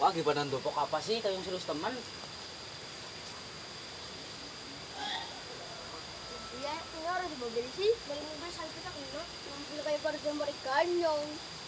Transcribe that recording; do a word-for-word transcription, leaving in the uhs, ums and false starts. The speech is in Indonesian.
Wah, gimana dopok apa sih kayong serius teman? Iya, ini orang di mobil sih. Dari mobil sampai kita kena. Mobil kayak pada gambar ikan yang.